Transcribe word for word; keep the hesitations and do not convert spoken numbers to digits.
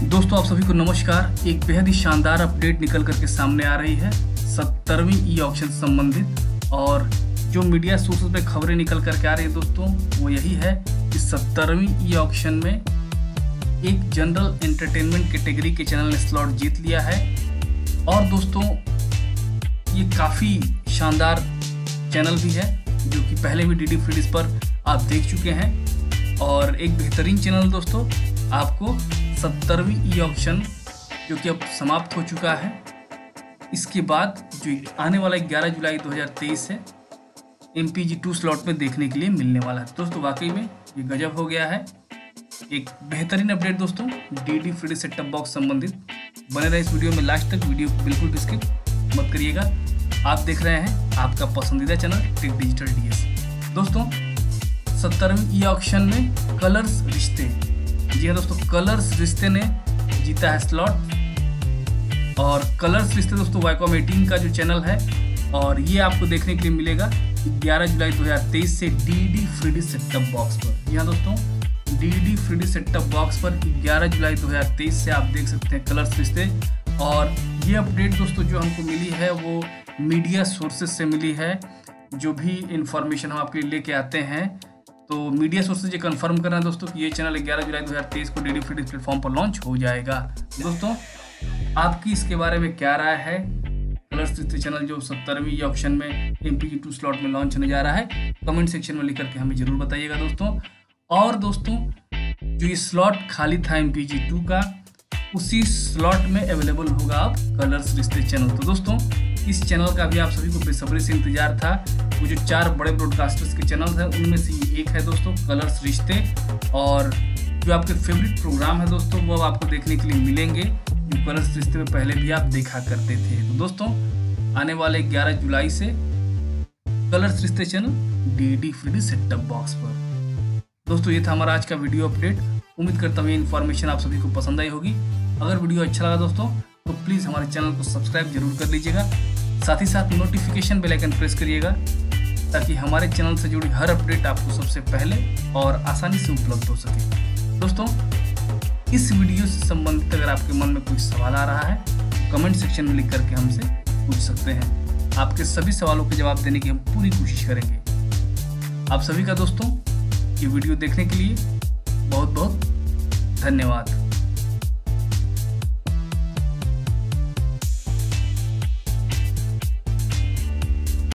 दोस्तों आप सभी को नमस्कार। एक बेहद ही शानदार अपडेट निकल करके सामने आ रही है सत्तरवीं ई ऑक्शन संबंधित, और जो मीडिया सोर्सेज पे खबरें निकल करके आ रही है दोस्तों वो यही है कि सत्तरवीं ई ऑक्शन में एक जनरल एंटरटेनमेंट कैटेगरी के चैनल ने स्लॉट जीत लिया है। और दोस्तों ये काफ़ी शानदार चैनल भी है जो कि पहले भी डी डी फ्रीडीज पर आप देख चुके हैं, और एक बेहतरीन चैनल दोस्तों आपको सत्तरवीं ई ऑक्शन जो कि अब समाप्त हो चुका है, इसके बाद जो आने वाला ग्यारह जुलाई दो हज़ार तेईस है M P G two slot में देखने के लिए मिलने वाला है। दोस्तों वाकई में ये गजब हो गया है, एक बेहतरीन अपडेट दोस्तों D D free dish set top box संबंधित। बने रहे इस वीडियो में लास्ट तक, वीडियो को बिल्कुल भी स्किप मत करिएगा। आप देख रहे हैं आपका पसंदीदा channel tech digital D S. दोस्तों सत्तरवीं ई ऑक्शन में कलर्स रिश्ते, जी हाँ दोस्तों, कलर्स रिश्ते ने जीता है स्लॉट। और कलर्स रिश्ते दोस्तों वाईकॉम अठारह का जो चैनल है, और ये आपको देखने के लिए मिलेगा ग्यारह जुलाई दो हज़ार तेईस से D D free dish set top box पर। जी हाँ दोस्तों, D D free dish set top box पर ग्यारह जुलाई दो हज़ार तेईस से आप देख सकते हैं कलर्स रिश्ते। और ये अपडेट दोस्तों जो हमको मिली है वो मीडिया सोर्सेज से मिली है। जो भी इंफॉर्मेशन हम आपके लिए लेके आते हैं तो मीडिया सोर्सेज ये कंफर्म कर रहे हैं दोस्तों कि ये चैनल ग्यारह जुलाई दो हज़ार तेईस को डी डी फ्रीडीज प्लेटफॉर्म पर लॉन्च हो जाएगा। दोस्तों आपकी इसके बारे में क्या राय है? कलर्स रिश्ते चैनल जो सत्तरवीं ऑप्शन में M P G two slot में लॉन्च होने जा रहा है, कमेंट सेक्शन में लिख करके हमें जरूर बताइएगा दोस्तों। और दोस्तों जो ये स्लॉट खाली था एम पी जी टू का, उसी स्लॉट में अवेलेबल होगा अब कलर्स रिश्ते चैनल। तो दोस्तों इस चैनल का भी आप सभी को बेसब्री से इंतजार था। वो जो चार बड़े ब्रॉडकास्टर्स के चैनल हैं उनमें से ये एक है दोस्तों कलर्स रिश्ते, और जो आपके फेवरेट प्रोग्राम है दोस्तों वो आपको देखने के लिए मिलेंगे जो कलर्स रिश्ते में पहले भी आप देखा करते थे। तो दोस्तों आने वाले ग्यारह जुलाई से Colors Rishtey channel D D free dish set top box पर। दोस्तों ये था हमारा आज का वीडियो अपडेट। उम्मीद करता हूँ ये इन्फॉर्मेशन आप सभी को पसंद आई होगी। अगर वीडियो अच्छा लगा दोस्तों तो प्लीज़ हमारे चैनल को सब्सक्राइब जरूर कर लीजिएगा, साथ ही साथ नोटिफिकेशन बेल आइकन प्रेस करिएगा ताकि हमारे चैनल से जुड़ी हर अपडेट आपको सबसे पहले और आसानी से उपलब्ध हो सके। दोस्तों इस वीडियो से संबंधित अगर आपके मन में कोई सवाल आ रहा है तो कमेंट सेक्शन में लिख करके हमसे पूछ सकते हैं। आपके सभी सवालों के जवाब देने की हम पूरी कोशिश करेंगे। आप सभी का दोस्तों ये वीडियो देखने के लिए बहुत बहुत धन्यवाद।